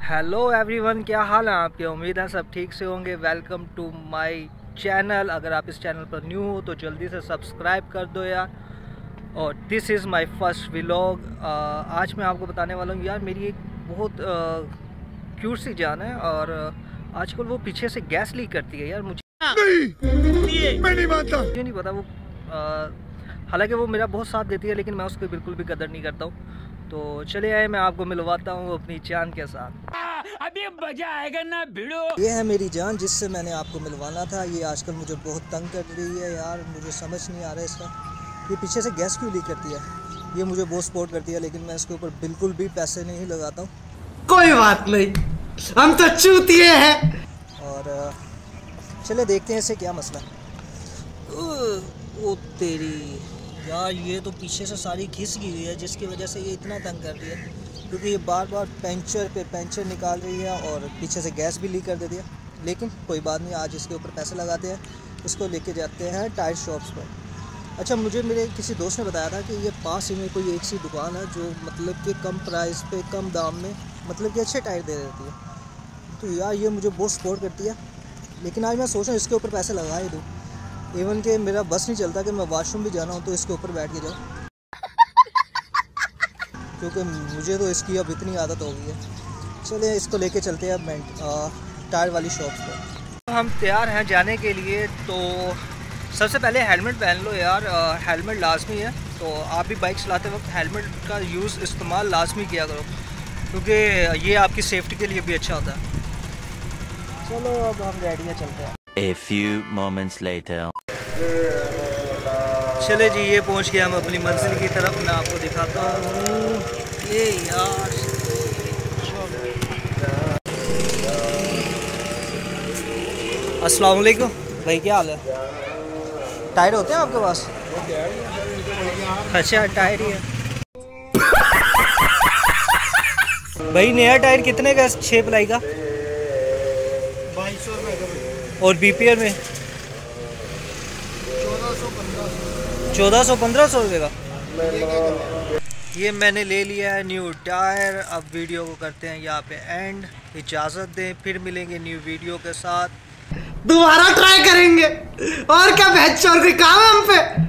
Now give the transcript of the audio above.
Hello everyone, क्या हाल है आपके। उम्मीद है सब ठीक से होंगे। Welcome to my channel. अगर आप इस चैनल पर न्यू हो तो जल्दी से सब्सक्राइब कर दो यार। और this is my first vlog. आज मैं आपको बताने वाला हूँ यार, मेरी एक बहुत क्यूट सी जान है और आजकल वो पीछे से गैस लीक करती है यार। मुझे नहीं, मैं नहीं मानता। मुझे नहीं पता वो हालांकि वो मेरा बहुत साथ देती है, लेकिन मैं उसकी बिल्कुल भी कदर नहीं करता हूँ। तो चले आए, मैं आपको मिलवाता हूँ अपनी जान के साथ। अभी मजा आएगा ना भिड़ो। ये है मेरी जान जिससे मैंने आपको मिलवाना था। ये आजकल मुझे बहुत तंग कर रही है यार, मुझे समझ नहीं आ रहा है इसका। ये पीछे से गैस क्यों लीक करती है। ये मुझे बहुत सपोर्ट करती है, लेकिन मैं इसके ऊपर बिल्कुल भी पैसे नहीं लगाता हूँ। कोई बात नहीं, हम तो चूतिए हैं। और चले देखते हैं इसे क्या मसला है। ओ तेरी यार, ये तो पीछे से सारी घिस गई हुई है, जिसकी वजह से ये इतना तंग कर रही है, क्योंकि ये बार बार पेंचर पे पेंचर निकाल रही है और पीछे से गैस भी लीक कर देती है। लेकिन कोई बात नहीं, आज इसके ऊपर पैसे लगाते हैं, इसको लेके जाते हैं टायर शॉप्स पर। अच्छा, मुझे मेरे किसी दोस्त ने बताया था कि ये पास ही में कोई एक सी दुकान है जो मतलब कि कम प्राइस पे कम दाम में मतलब कि अच्छे टायर दे देती है। तो यार ये मुझे बहुत सपोर्ट करती है, लेकिन आज मैं सोच रहा हूँ इसके ऊपर पैसे लगा ही दूँ। इवन कि मेरा बस नहीं चलता कि मैं वॉशरूम भी जाना हो तो इसके ऊपर बैठ के जाऊँ, क्योंकि मुझे तो इसकी अब इतनी आदत हो गई है। चलिए इसको लेके चलते हैं अब टायर वाली शॉप पर। हम तैयार हैं जाने के लिए। तो सबसे पहले हेलमेट पहन लो यार, हेलमेट लाजमी है। तो आप भी बाइक चलाते वक्त हेलमेट का इस्तेमाल लाजमी किया करो, क्योंकि ये आपकी सेफ्टी के लिए भी अच्छा होता है। चलो अब हम रेडी हैं, चलते हैं। A few moments later. चले जी, ये पहुंच गए हम अपनी मंजिल की तरफ। मैं आपको दिखाता हूँ ये यार। अस्सलाम वालेकुम भाई, क्या हाल है। टायर होते हैं आपके पास? अच्छा, टायर ही है भाई। नया टायर कितने का? 6 प्लाई का 2200 रुपये। और बीपीआर में 1400-1500 रुपये का। ये मैंने ले लिया है न्यू टायर। अब वीडियो को करते हैं यहाँ पे एंड। इजाज़त दें, फिर मिलेंगे न्यू वीडियो के साथ। दोबारा ट्राई करेंगे और क्या, बहस चोर कोई काम है हम पे।